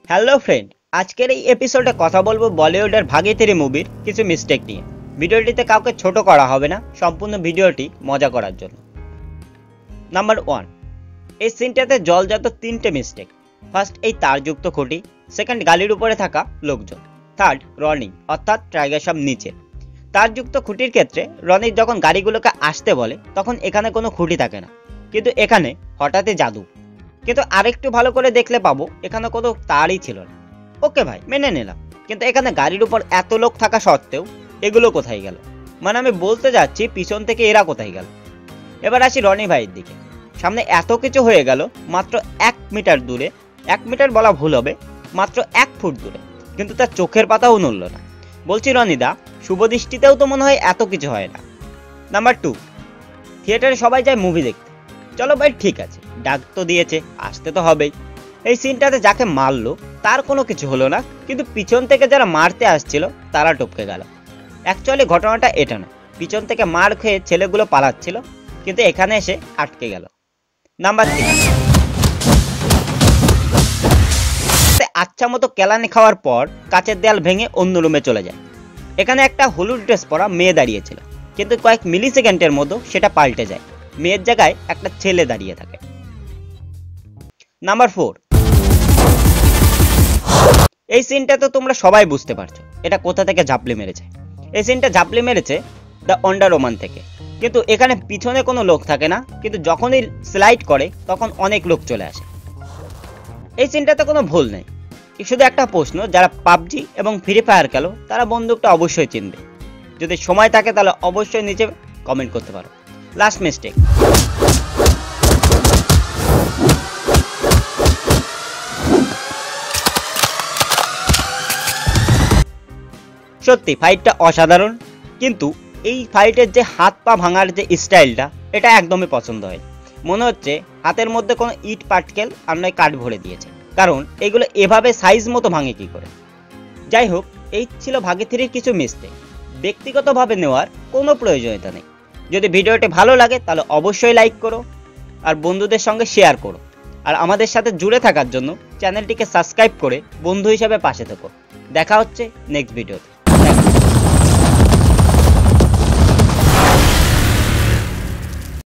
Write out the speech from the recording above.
Hello friend, আজকের এই এপিসোডে কথা বলবো বলিউডের ভাগীরথী মুভির কিছু মিস্টেক নিয়ে। ভিডিওটিতে কাউকে ছোট করা হবে না, সম্পূর্ণ ভিডিওটি মজা করার জন্য। নাম্বার 1, এই সিনটাতে জলজাত তিনটে মিস্টেক। ফার্স্ট, এই তারযুক্ত খুঁটি। সেকেন্ড, গালির উপরে থাকা লোকজন। থার্ড, রনিং অর্থাৎ টাইগার শ্রফ নিচে। তারযুক্ত খুঁটির ক্ষেত্রে রনি যখন গাড়িগুলোকে আসতে বলে তখন এখানে কোনো খুঁটি থাকে না, কিন্তু এখানে হঠাৎই জাদু। কিন্তু আরেকটু ভালো করে দেখলে পাবো এখানে কোনো তারই ছিল না। ওকে ভাই, মেনে নিলাম, কিন্তু এখানে গাড়ির উপর এত লোক থাকা সত্ত্বেও এগুলো কোথায় গেল? মানে আমি বলতে যাচ্ছি পিছন থেকে এরা কোথায় গেল। এবার আসি রনি ভাইয়ের দিকে। সামনে এত কিছু হয়ে গেল মাত্র 1 মিটার দূরে, 1 মিটার বলা ভুল হবে, মাত্র 1 ফুট দূরে, কিন্তু তার চোখের পাতাও নড়ল না। বলছি রনিদা, শুভ দৃষ্টিতেও তো মনে হয় এত কিছু হয় না। নাম্বার 2, থিয়েটারে সবাই যায় মুভি দেখতে। চলো ভাই, ঠিক আছে, ডাক তো দিয়েছে, আসতে তো হবেই। এই সিনটাতে যাকে মারলো তার কোনো কিছু হলো না, কিন্তু পিছন থেকে যারা মারতে আসছিল তারা টপকে গেল। অ্যাকচুয়ালি ঘটনাটা এটা না, পিছন থেকে মার খেয়ে ছেলেগুলো পালাচ্ছিল, কিন্তু এখানে এসে আটকে গেল। নাম্বার 3, আচ্ছা মতো কেলানি খাওয়ার পর কাচের দেয়াল ভেঙে অন্য রুমে চলে যায়। এখানে একটা হলুদ ড্রেস পরা মেয়ে দাঁড়িয়েছিল, কিন্তু কয়েক মিলি সেকেন্ডের মধ্যে সেটা পাল্টে যায়, মেয়ের জায়গায় একটা ছেলে দাঁড়িয়ে থাকে। নাম্বার 4, এই সিনটা তো তোমরা সবাই বুঝতে পারছো এটা কোথা থেকে ঝাপলি মেরেছে। এই সিনটা ঝাপলি মেরেছে দ্য ওয়ান্ডার ওম্যান থেকে, কিন্তু এখানে পিছনে কোনো লোক থাকে না, কিন্তু যখনই স্লাইড করে তখন অনেক লোক চলে আসে। এই সিনটাতে কোনো ভুল নেই, শুধু একটা প্রশ্ন, যারা পাবজি এবং ফ্রি ফায়ার খেলো তারা বন্দুকটা অবশ্যই চিনবে। যদি সময় থাকে তাহলে অবশ্যই নিচে কমেন্ট করতে পারো। লাস্ট মিস্টেক, সত্যি ফাইটটা অসাধারণ, কিন্তু এই ফাইটের যে হাত পা ভাঙার যে স্টাইলটা, এটা একদমই পছন্দ হয়। মনে হচ্ছে হাতের মধ্যে কোনো ইট পাটকেল আর নয় কাঠ ভরে দিয়েছে, কারণ এগুলো এভাবে সাইজ মতো ভাঙে কি করে। যাই হোক, এই ছিল ভাগীরথীর কিছু মিস্টেক, ব্যক্তিগতভাবে নেওয়ার কোনো প্রয়োজনীয়তা নেই। যদি ভিডিওটি ভালো লাগে তাহলে অবশ্যই লাইক করো আর বন্ধুদের সঙ্গে শেয়ার করো, আর আমাদের সাথে জুড়ে থাকার জন্য চ্যানেলটিকে সাবস্ক্রাইব করে বন্ধু হিসেবে পাশে থেকো। দেখা হচ্ছে নেক্সট ভিডিওতে।